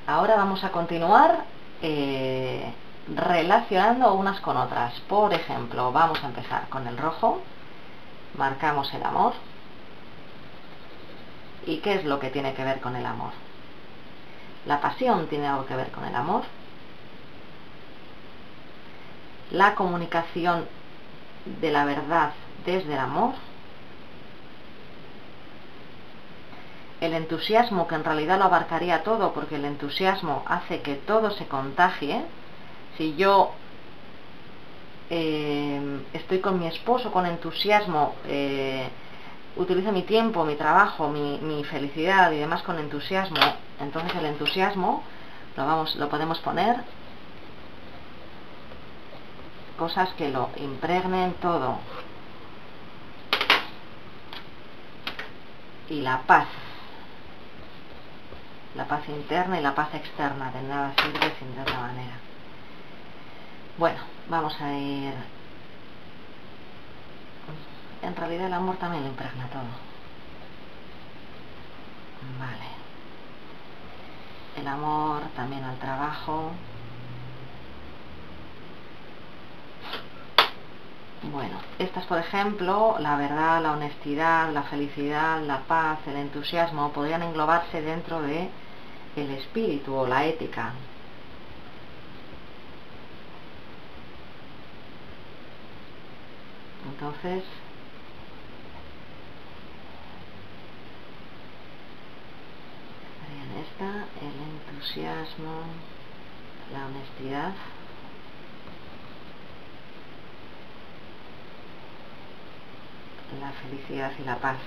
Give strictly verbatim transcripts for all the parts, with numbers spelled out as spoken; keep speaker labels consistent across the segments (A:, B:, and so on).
A: Ahora vamos a continuar eh, relacionando unas con otras. Por ejemplo, vamos a empezar con el rojo. Marcamos el amor. ¿Y qué es lo que tiene que ver con el amor? La pasión tiene algo que ver con el amor. La comunicación de la verdad desde el amor. El entusiasmo, que en realidad lo abarcaría todo, porque el entusiasmo hace que todo se contagie. Si yo eh, estoy con mi esposo con entusiasmo, eh, utilizo mi tiempo, mi trabajo, mi, mi felicidad y demás con entusiasmo, entonces el entusiasmo lo, vamos, lo podemos poner cosas que lo impregnen todo. Y la paz. La paz interna y la paz externa, de nada sirve sin de otra manera. Bueno, vamos a ir... En realidad el amor también lo impregna todo. Vale. El amor también al trabajo. Bueno, estas, por ejemplo, la verdad, la honestidad, la felicidad, la paz, el entusiasmo, podrían englobarse dentro de el espíritu o la ética. Entonces, estarían esta, el entusiasmo, la honestidad, la felicidad y la paz.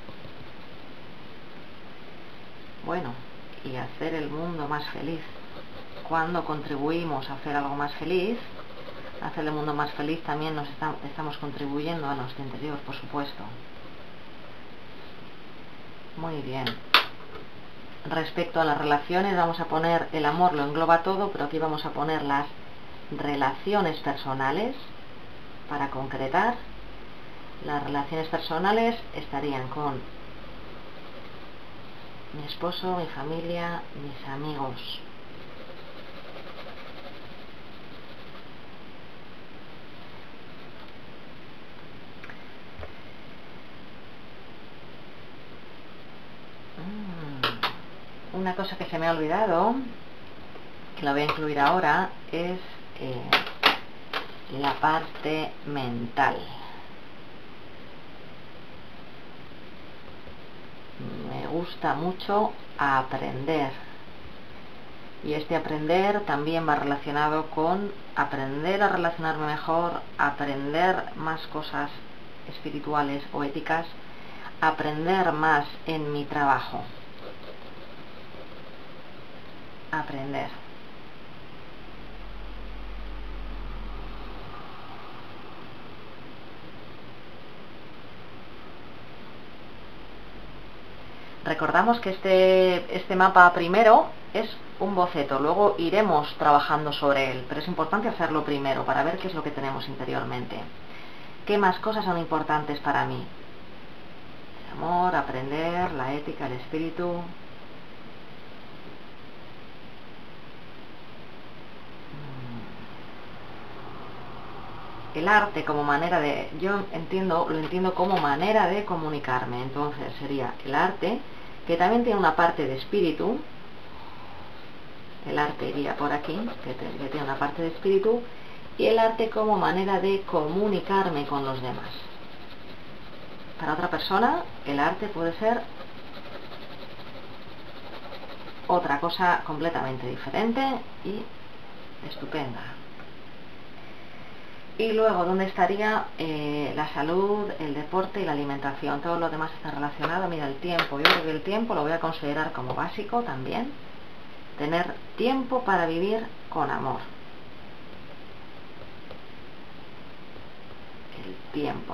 A: Bueno, y hacer el mundo más feliz. Cuando contribuimos a hacer algo más feliz, a hacer el mundo más feliz, también nos está, estamos contribuyendo a nuestro interior, por supuesto. Muy bien. Respecto a las relaciones, vamos a poner el amor, lo engloba todo, pero aquí vamos a poner las relaciones personales para concretar. Las relaciones personales estarían con mi esposo, mi familia, mis amigos. Mm. Una cosa que se me ha olvidado, que la voy a incluir ahora, es eh, la parte mental. Me gusta mucho aprender, y este aprender también va relacionado con aprender a relacionarme mejor, aprender más cosas espirituales o éticas, aprender más en mi trabajo. Aprender. Recordamos que este, este mapa primero es un boceto, luego iremos trabajando sobre él, pero es importante hacerlo primero para ver qué es lo que tenemos interiormente. ¿Qué más cosas son importantes para mí? El amor, aprender, la ética, el espíritu. El arte como manera de... Yo entiendo, lo entiendo como manera de comunicarme, entonces sería el arte, que también tiene una parte de espíritu. El arte iría por aquí, que, te, que tiene una parte de espíritu, y el arte como manera de comunicarme con los demás. Para otra persona, el arte puede ser otra cosa completamente diferente y estupenda. Y luego, ¿dónde estaría eh, la salud, el deporte y la alimentación? Todo lo demás está relacionado. Mira, el tiempo. Yo creo que el tiempo lo voy a considerar como básico también. Tener tiempo para vivir con amor. El tiempo.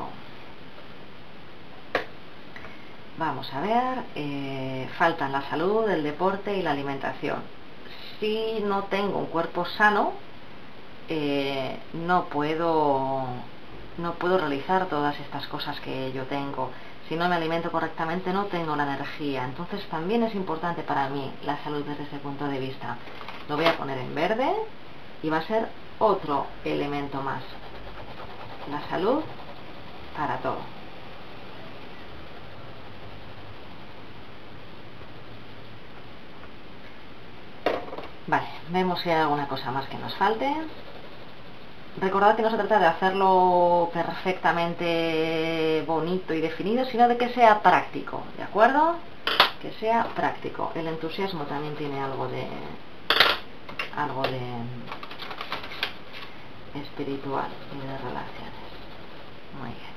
A: Vamos a ver. Eh, faltan la salud, el deporte y la alimentación. Si no tengo un cuerpo sano, Eh, no puedo no puedo realizar todas estas cosas que yo tengo. Si si no me alimento correctamente no tengo la energía. Entonces también es importante para mí la salud desde ese punto de vista. Lo voy a poner en verde y va a ser otro elemento más. La salud para todo. Vale, vemos si hay alguna cosa más que nos falte. Recordad que no se trata de hacerlo perfectamente bonito y definido, sino de que sea práctico, ¿de acuerdo? Que sea práctico. El entusiasmo también tiene algo de algo de espiritual y de relaciones. Muy bien.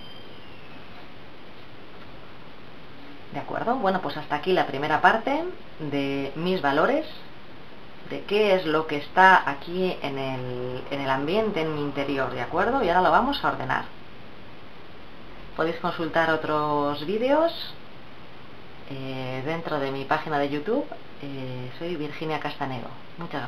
A: ¿De acuerdo? Bueno, pues hasta aquí la primera parte de mis valores, de qué es lo que está aquí en el, en el ambiente, en mi interior, ¿de acuerdo? Y ahora lo vamos a ordenar. Podéis consultar otros vídeos eh, dentro de mi página de YouTube. Eh, soy Virginia Castanero. Muchas gracias.